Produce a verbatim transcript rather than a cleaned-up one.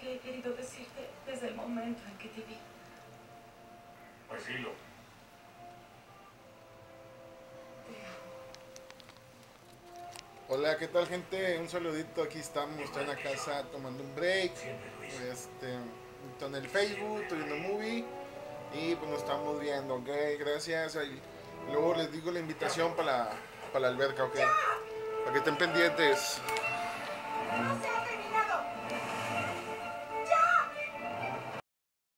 que he querido decirte desde el momento en que te vi. Pues dilo. Te amo. Hola, ¿qué tal, gente? Un saludito, aquí estamos, estoy en la casa tomando un break. Este, en el Facebook, estoy viendo movie. Y pues nos estamos viendo, ok, gracias. Ahí, luego les digo la invitación para la, para la alberca, ok. Para que estén pendientes. ¡No se